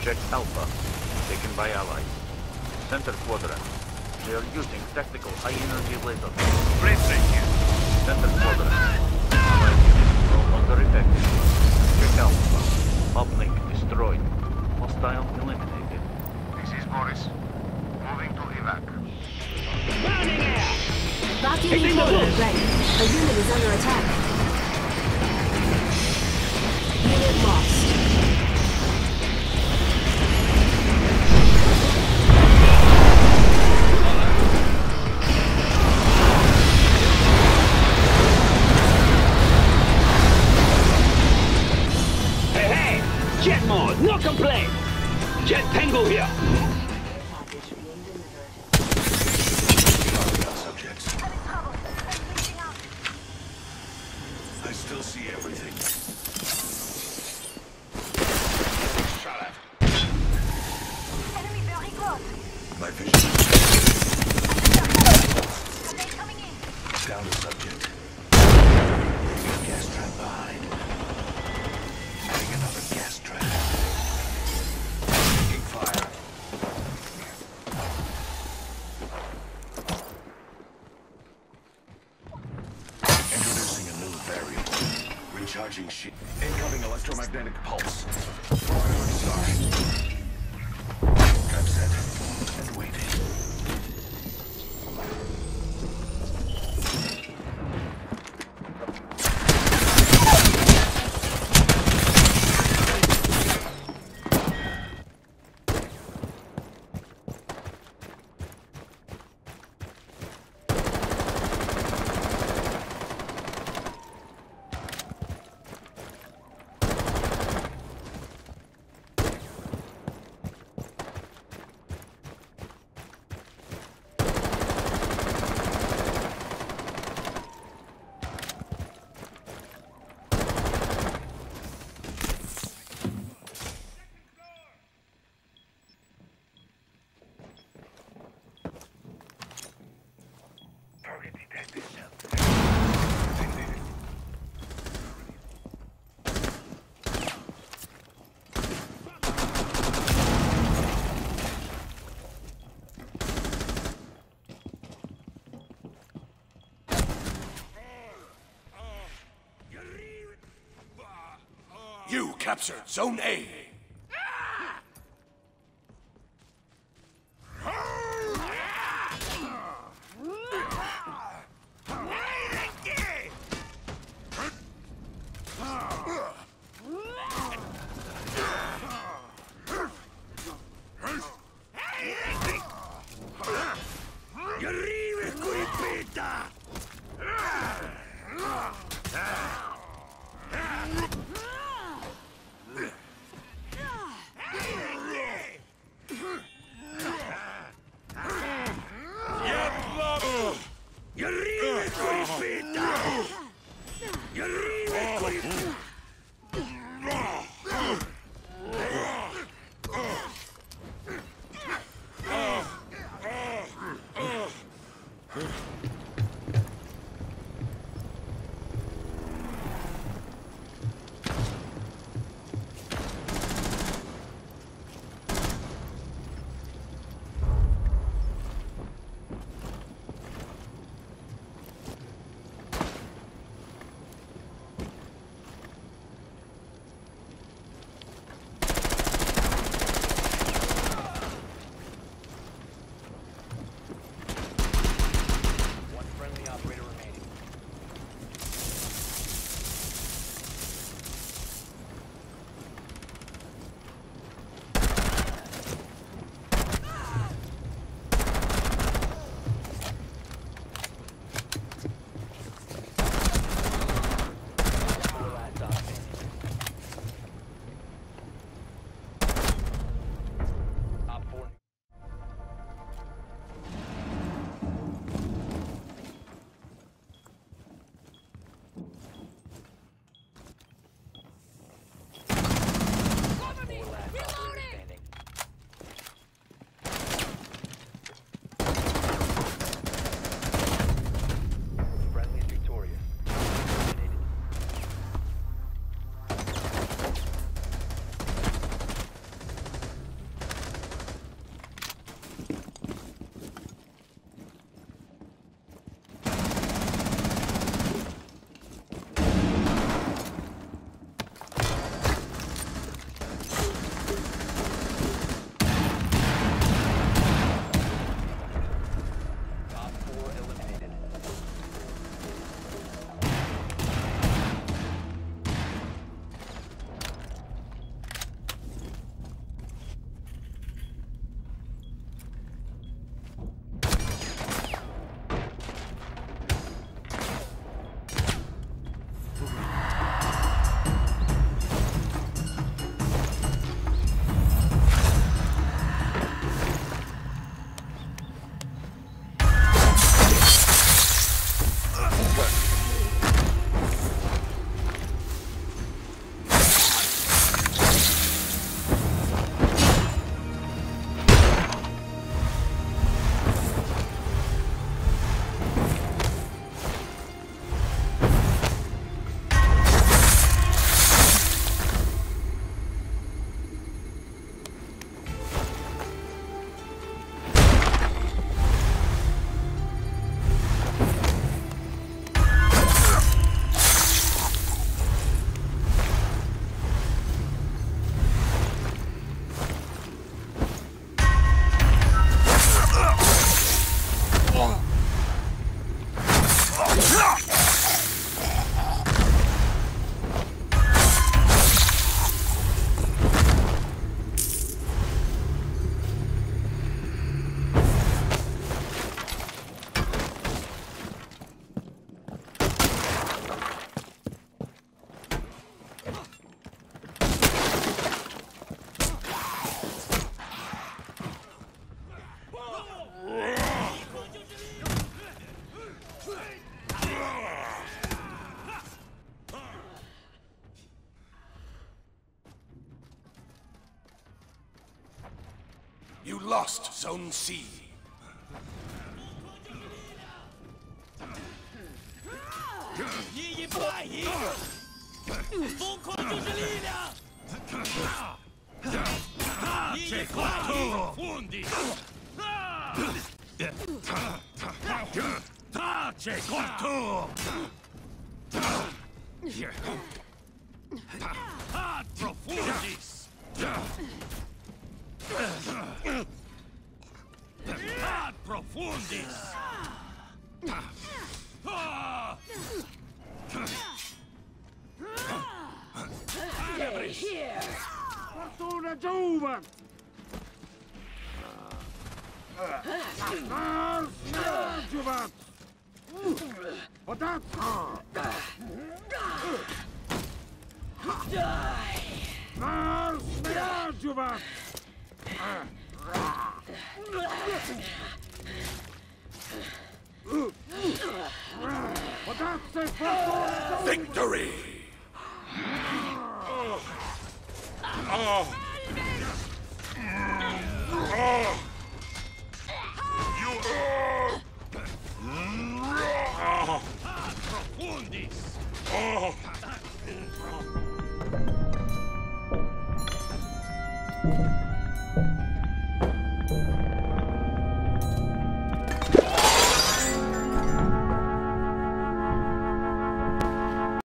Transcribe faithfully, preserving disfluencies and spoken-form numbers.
Check Alpha. Taken by allies. Center quadrant. They are using tactical high-energy lasers. Blessing you. Center quadrant. Allied units no longer effective. Check Alpha. Uplink destroyed. Hostile eliminated. This is Boris. Moving to evac. Burning air! Vacuum encoder ready. A unit is under attack. Unit lost. Hey, hey! Jet mode, no complaint! Jet Tango here! Subjects. I still see everything. Shot at. Enemy very close. My vision. They coming in. Down the subject. Gas trap behind. Adding another gas trap. Taking fire. Introducing a new variable. Recharging sheet. Incoming electromagnetic pulse. Sorry. Trap set. And waiting. You captured Zone A. lost Zone C. Tace quattro fondi! Tace quattro! Ad profundis! Ad profundis! Stay here! Fortuna giovane! Mars giovane! Potato! Die! Mars giovane! Potato! Victory!